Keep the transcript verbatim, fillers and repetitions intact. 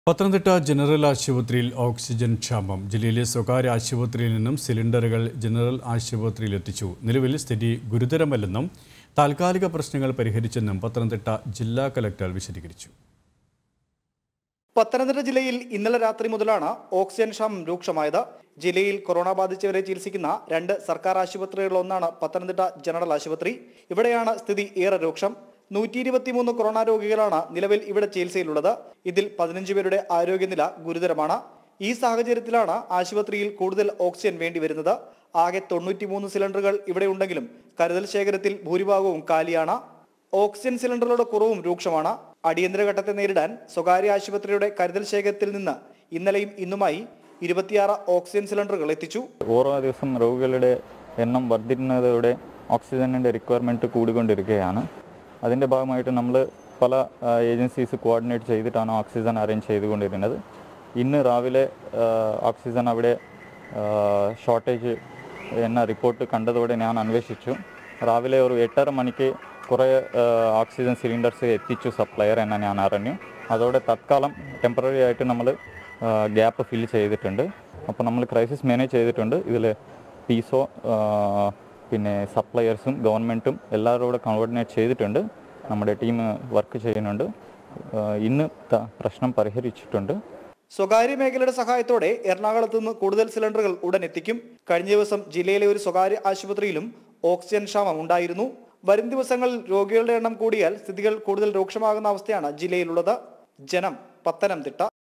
Pathanamthitta general ആശുപത്രിയിൽ oxygen ക്ഷാമം. ജില്ലയിലെ സ്വകാര്യ ആശുപത്രിയിൽ നിന്നും സിലിണ്ടറുകൾ ജനറൽ ആശുപത്രിയിൽ എത്തിച്ചു. നിലവിൽ സ്ഥിതി ഗുരുതരമല്ലെന്നും താൽക്കാലിക പ്രശ്നങ്ങൾ പരിഹരിച്ചെന്നും പത്തനംതിട്ട ജില്ലാ കലക്ടർ വിശദീകരിച്ചു. പത്തനംതിട്ട ജില്ലയിൽ ഇന്നലെ രാത്രി മുതലാണ് ഓക്സിജൻ ക്ഷാമം രൂക്ഷമായത്. ജില്ലയിൽ കൊറോണ ബാധിച്ചവരെ ചികിത്സിക്കുന്ന രണ്ട് സർക്കാർ ആശുപത്രികളിലൊന്നാണ് പത്തനംതിട്ട ജനറൽ ആശുപത്രി. ഇവിടെയാണ് സ്ഥിതി ഏറെ രൂക്ഷം. നൂറ്റി ഇരുപത്തിമൂന്ന് കൊറോണ രോഗികളാണ് നിലവിൽ ഇവിടെ ചികിത്സയിലുള്ളത്. ഇതിൽ പതിനഞ്ച് പേരുടെ ആരോഗ്യനില ഗുരുതരമാണ്. ഈ സാഹചര്യത്തിലാണ് ആശുപത്രിയിൽ കൂടുതൽ ഓക്സിജൻ വേണ്ടിവരുന്നത്. ആകെ തൊണ്ണൂറ്റിമൂന്ന് സിലിണ്ടറുകൾ ഇവിടെ ഉണ്ടെങ്കിലും കരുതൽ ശേഖരത്തിൽ ഭൂരിഭാഗവും കാലിയാണ്. ഓക്സിജൻ സിലിണ്ടറുകളുടെ കുറവും രൂക്ഷമാണ്. അടിയന്തര ഘട്ടത്തെ നേരിടാൻ സ്വകാര്യ ആശുപത്രിയുടെ കരുതൽ ശേഖരത്തിൽ നിന്ന് ഇന്നലെയും ഇന്നുമായി ഇരുപത്തിയാറ് ഓക്സിജൻ സിലിണ്ടറുകൾ എത്തിച്ചു. ഓരോ ദിവസം രോഗികളുടെ എണ്ണം വർദ്ധിക്കുന്നതോടെ ഓക്സിജനിൻ്റെ റിക്വയർമെൻറ്റ് കൂടിക്കൊണ്ടിരിക്കുകയാണ്. അതിൻ്റെ ഭാഗമായിട്ട് നമ്മൾ പല ഏജൻസീസ് കോർഡിനേറ്റ് ചെയ്തിട്ടാണ് ഓക്സിജൻ അറേഞ്ച് ചെയ്തുകൊണ്ടിരുന്നത്. ഇന്ന് രാവിലെ ഓക്സിജൻ അവിടെ ഷോർട്ടേജ് എന്ന റിപ്പോർട്ട് കണ്ടതോടെ ഞാൻ അന്വേഷിച്ചു. രാവിലെ ഒരു എട്ടര മണിക്ക് കുറേ ഓക്സിജൻ സിലിണ്ടേഴ്സ് എത്തിച്ചു സപ്ലയർ എന്ന് ഞാൻ അറിഞ്ഞു. അതോടെ തത്കാലം ടെമ്പററി ആയിട്ട് നമ്മൾ ഗ്യാപ്പ് ഫിൽ ചെയ്തിട്ടുണ്ട്. അപ്പോൾ നമ്മൾ ക്രൈസിസ് മാനേജ് ചെയ്തിട്ടുണ്ട്. ഇതിൽ പീസോ പിന്നെ സപ്ലയേഴ്സും ഗവൺമെൻറ്റും എല്ലാവരോടും കോർഡിനേറ്റ് ചെയ്തിട്ടുണ്ട്. നമ്മുടെ ടീം വർക്ക് ചെയ്യുന്നുണ്ട്. ഇന്ന് പ്രശ്നം പരിഹരിച്ചിട്ടുണ്ട്. സ്വകാര്യ മേഖലയുടെ സഹായത്തോടെ എറണാകുളത്ത് നിന്ന് കൂടുതൽ സിലിണ്ടറുകൾ ഉടൻ എത്തിക്കും. കഴിഞ്ഞ ദിവസം ജില്ലയിലെ ഒരു സ്വകാര്യ ആശുപത്രിയിലും ഓക്സിജൻ ക്ഷാമം ഉണ്ടായിരുന്നു. വരും ദിവസങ്ങളിൽ രോഗികളുടെ എണ്ണം കൂടിയാൽ സ്ഥിതികൾ കൂടുതൽ രൂക്ഷമാകുന്ന അവസ്ഥയാണ് ജില്ലയിലുള്ളത്. ജനം, പത്തനംതിട്ട.